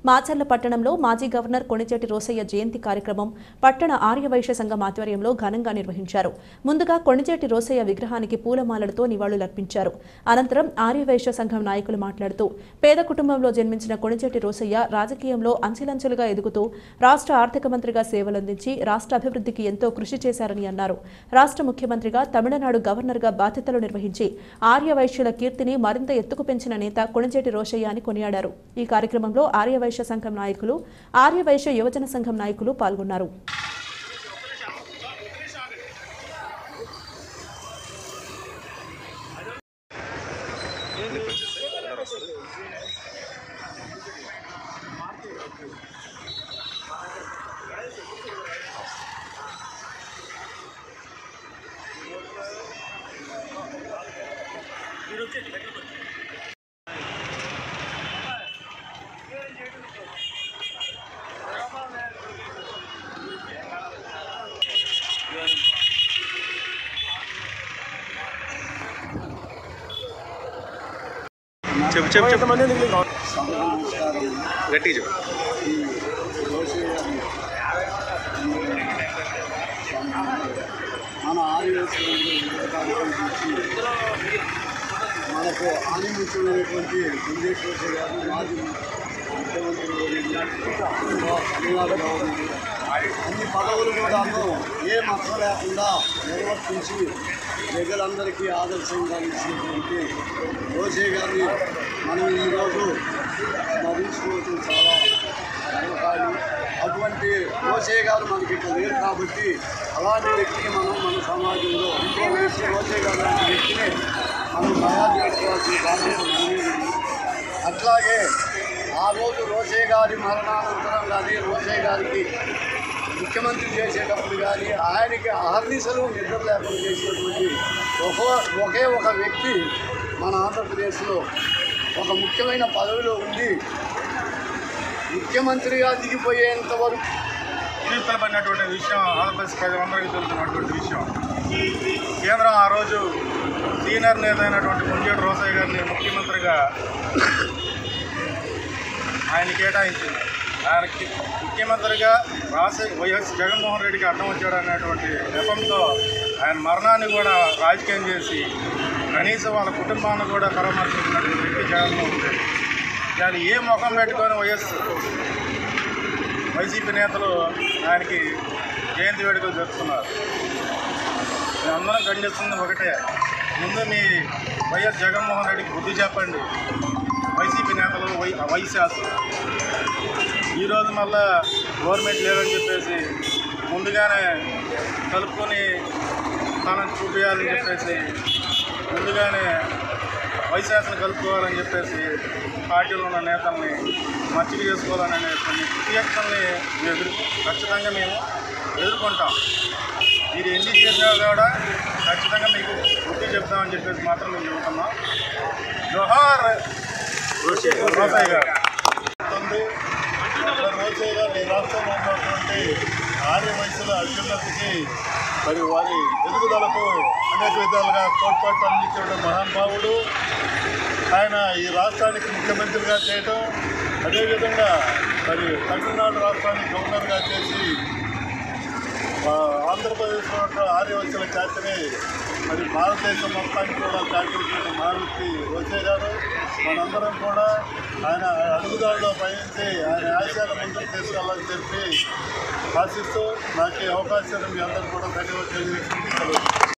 మాచర్ల పట్టణంలో మాజీ గవర్నర్ కొణిజేటి రోసయ్య జయంతి కార్యక్రమం పట్టణ ఆర్యవైశ్య సంఘం ఆధ్వర్యంలో ఘనంగా నిర్వహించారు. ముందుగా కొణిజేటి రోసయ్య విగ్రహానికి పూలమాలలతో నివాళులర్పించారు. అనంతరం ఆర్యవైశ్య సంఘం నాయకులు మాట్లాడుతూ పేద కుటుంబంలో జన్మించిన కొణిజేటి రోసయ్య రాజకీయంలో అంచెలంచెలుగా ఎదుగుతూ రాష్ట్ర ఆర్థిక మంత్రిగా సేవలందించి రాష్ట్ర అభివృద్ధికి ఎంతో కృషి చేశారని అన్నారు. రాష్ట్ర ముఖ్యమంత్రిగా తమిళనాడు గవర్నర్గా బాధ్యతలు నిర్వహించి ఆర్యవైశ్యుల కీర్తిని మరింత ఎత్తుకు పెంచిన నేత కొణిజేటి రోసయ్య అని కొనియాడారు. ఈ కార్యక్రమంలో ఆర్యవైశ్య సంఘం నాయకులు, ఆర్యవైశ్య యువజన సంఘం నాయకులు పాల్గొన్నారు. మన మనకు ఆనిముఖ్యమైనటువంటి కొణిజేటి రోసయ్య గారు మాజీ ముఖ్యమంత్రి తమిళనాడు గవర్నర్ అన్ని పదవులు కూడా ఏ మచ్చ లేకుండా నిర్వర్తించి ప్రజలందరికీ ఆదర్శంగా ఇచ్చినటువంటి రోసయ్య గారిని మనం ఈరోజు స్మరించుకోవడం చాలా గర్వకారణం. అటువంటి రోసయ్య గారు మనకి ఇక్కడ లేరు కాబట్టి అలాంటి వ్యక్తిని మనం మన సమాజంలో ఇంకో వ్యక్తి రోసయ్య గారు లాంటి వ్యక్తిని మనం తయారు చేసుకోవాల్సిన బాధ్యత ఉంది. అట్లాగే ఆ రోజు రోసయ్య గారి మరణానంతరం కానీ రోసయ్య గారికి ముఖ్యమంత్రి చేసేటప్పుడు కానీ ఆయనకి అహర్నిశలు నిద్ర లేకుండా చేసినటువంటి ఒకే ఒక వ్యక్తి మన ఆంధ్రప్రదేశ్లో ఒక ముఖ్యమైన పదవిలో ఉండి ముఖ్యమంత్రిగా దిగిపోయేంత వరకు తీర్చబడినటువంటి విషయం ఆంధ్రప్రదేశ్ ప్రజలందరికీ తెలుస్తున్నటువంటి విషయం. కేంద్రం ఆ రోజు సీనియర్ నేత అయినటువంటి కొణిజేటి రోసయ్య గారిని ముఖ్యమంత్రిగా ఆయన కేటాయించింది. ఆయనకి ముఖ్యమంత్రిగా వైఎస్ జగన్మోహన్ రెడ్డికి అడ్డం వచ్చాడు అనేటువంటి నెపంతో ఆయన మరణాన్ని కూడా రాజకీయం చేసి కనీసం వాళ్ళ కుటుంబాన్ని కూడా పరామర్శించినటువంటి వ్యక్తి జగన్మోహన్ రెడ్డి. దాన్ని ఏ ముఖం పెట్టుకొని వైసీపీ నేతలు ఆయనకి జయంతి వేడుకలు జరుపుతున్నారు. మేమందరం ఖండిస్తుంది ఒకటే, ముందు మీ వైఎస్ జగన్మోహన్ రెడ్డికి బుద్ధి చెప్పండి. వైసీపీ నేతలు వైశాసులు ఈరోజు మళ్ళా గవర్నమెంట్ లేదని చెప్పేసి ముందుగానే కలుపుకొని స్థానం చూపించాలని చెప్పేసి ముందుగానే వైశాసులు కలుపుకోవాలని చెప్పేసి పార్టీలో ఉన్న నేతల్ని మచ్చిక చేసుకోవాలనే కొన్ని కుయక్తుల్ని ఖచ్చితంగా మేము ఎదుర్కొంటాం. మీరు ఎన్ని చేసినా కూడా ఖచ్చితంగా మీకు బుద్ధి చెప్తామని చెప్పేసి మాత్రం మేము చెబుతున్నాం. జోహార్ రోసయ్య గారు. రోసయ్య గారు ఈ రాష్ట్రంలో ఉన్నటువంటి ఆర్యవైశ్యుల అభ్యున్నతికి మరి వారి ఎదుగుదలకు అనేక విధాలుగా తోడ్పాటు అందించడం మహానుభావుడు. ఆయన ఈ రాష్ట్రానికి ముఖ్యమంత్రిగా చేయటం, అదేవిధంగా మరి తమిళనాడు రాష్ట్రానికి గవర్నర్గా చేసి ఆంధ్రప్రదేశ్లో ఉన్న ఆర్యవైశ్యుల ఖ్యాతిని మరి భారతదేశం మొత్తానికి కూడా చాటించిన మహావ్యక్తి రోసయ్య గారు. మనందరం కూడా ఆయన అడుగుదారిలో పయనించి ఆయన ఆశయాల ముందుకు తీసుకెళ్ళాలని చెప్పి ఆశిస్తూ నాకు ఈ అవకాశాన్ని మీ అందరూ కూడా ధన్యవాదాలు.